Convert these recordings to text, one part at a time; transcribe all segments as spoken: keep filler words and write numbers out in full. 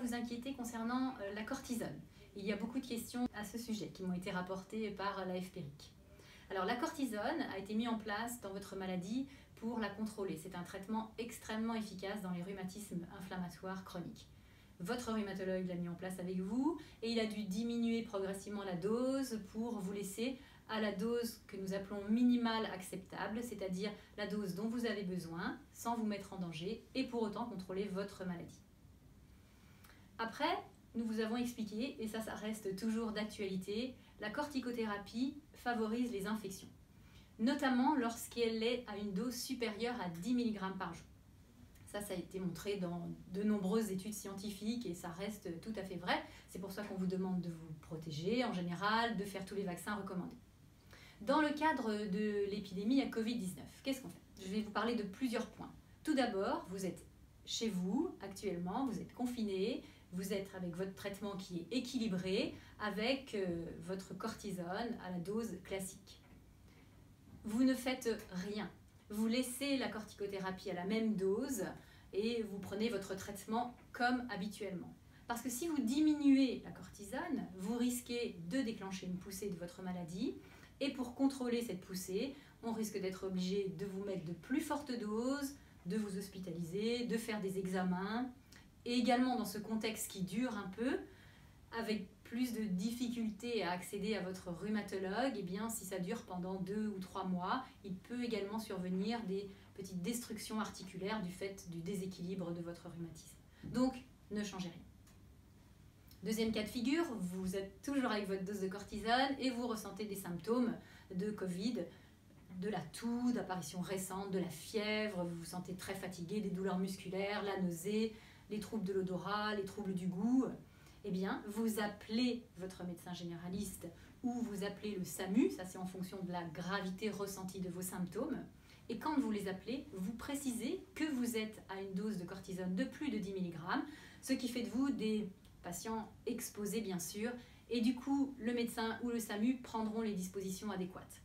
vous inquiéter concernant la cortisone. Il y a beaucoup de questions à ce sujet qui m'ont été rapportées par l'A F Péric. Alors la cortisone a été mise en place dans votre maladie pour la contrôler. C'est un traitement extrêmement efficace dans les rhumatismes inflammatoires chroniques. Votre rhumatologue l'a mis en place avec vous et il a dû diminuer progressivement la dose pour vous laisser à la dose que nous appelons minimale acceptable, c'est-à-dire la dose dont vous avez besoin sans vous mettre en danger et pour autant contrôler votre maladie. Après, nous vous avons expliqué, et ça, ça reste toujours d'actualité, la corticothérapie favorise les infections, notamment lorsqu'elle est à une dose supérieure à dix milligrammes par jour. Ça, ça a été montré dans de nombreuses études scientifiques et ça reste tout à fait vrai. C'est pour ça qu'on vous demande de vous protéger en général, de faire tous les vaccins recommandés. Dans le cadre de l'épidémie à Covid dix-neuf, qu'est-ce qu'on fait? Je vais vous parler de plusieurs points. Tout d'abord, vous êtes chez vous actuellement, vous êtes confiné, vous êtes avec votre traitement qui est équilibré, avec euh, votre cortisone à la dose classique. Vous ne faites rien. Vous laissez la corticothérapie à la même dose et vous prenez votre traitement comme habituellement. Parce que si vous diminuez la cortisone, vous risquez de déclencher une poussée de votre maladie. Et pour contrôler cette poussée, on risque d'être obligé de vous mettre de plus fortes doses, de vous hospitaliser, de faire des examens. Et également dans ce contexte qui dure un peu, avec plus de difficultés à accéder à votre rhumatologue, et bien si ça dure pendant deux ou trois mois, il peut également survenir des petites destructions articulaires du fait du déséquilibre de votre rhumatisme. Donc, ne changez rien. Deuxième cas de figure, vous êtes toujours avec votre dose de cortisone et vous ressentez des symptômes de Covid, de la toux, d'apparition récente, de la fièvre, vous vous sentez très fatigué, des douleurs musculaires, la nausée, les troubles de l'odorat, les troubles du goût. Eh bien, vous appelez votre médecin généraliste ou vous appelez le SAMU, ça c'est en fonction de la gravité ressentie de vos symptômes. Et quand vous les appelez, vous précisez que vous êtes à une dose de cortisone de plus de dix milligrammes, ce qui fait de vous des patients exposés bien sûr, et du coup le médecin ou le SAMU prendront les dispositions adéquates.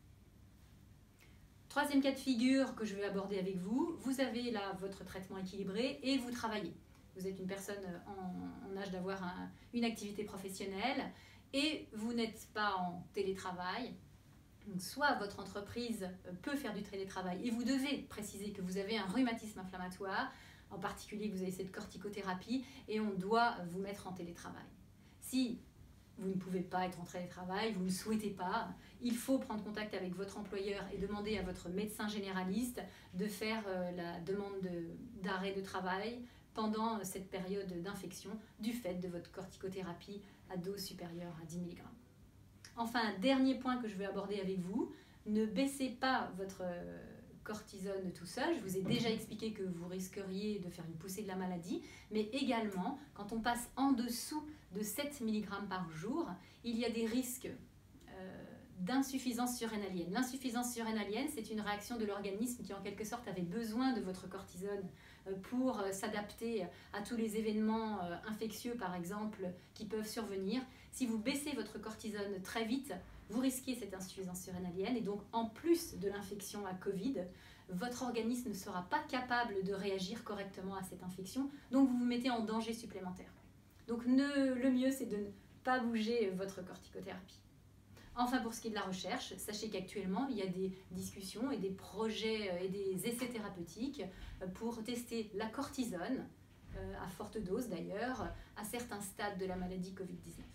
Troisième cas de figure que je vais aborder avec vous, vous avez là votre traitement équilibré et vous travaillez. Vous êtes une personne en, en âge d'avoir un, une activité professionnelle et vous n'êtes pas en télétravail. Donc, soit votre entreprise peut faire du télétravail et vous devez préciser que vous avez un rhumatisme inflammatoire, en particulier que vous avez cette corticothérapie et on doit vous mettre en télétravail. Si vous ne pouvez pas être en télétravail, vous ne souhaitez pas, il faut prendre contact avec votre employeur et demander à votre médecin généraliste de faire euh, la demande d'arrêt de, de travail pendant cette période d'infection du fait de votre corticothérapie à dose supérieure à dix milligrammes. Enfin, un dernier point que je vais aborder avec vous, ne baissez pas votre cortisone tout seul. Je vous ai déjà expliqué que vous risqueriez de faire une poussée de la maladie, mais également, quand on passe en dessous de sept milligrammes par jour, il y a des risques euh, d'insuffisance surrénalienne. L'insuffisance surrénalienne, c'est une réaction de l'organisme qui en quelque sorte avait besoin de votre cortisone pour s'adapter à tous les événements infectieux par exemple qui peuvent survenir. Si vous baissez votre cortisone très vite, vous risquez cette insuffisance surrénalienne et donc en plus de l'infection à Covid, votre organisme ne sera pas capable de réagir correctement à cette infection, donc vous vous mettez en danger supplémentaire. Donc ne, le mieux c'est de ne pas bouger votre corticothérapie. Enfin, pour ce qui est de la recherche, sachez qu'actuellement, il y a des discussions et des projets et des essais thérapeutiques pour tester la cortisone, à forte dose d'ailleurs, à certains stades de la maladie Covid dix-neuf.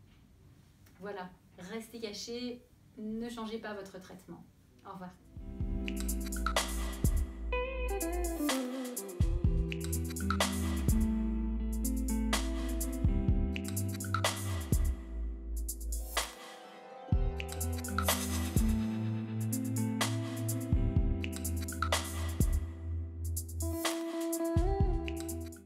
Voilà, restez cachés, ne changez pas votre traitement. Au revoir.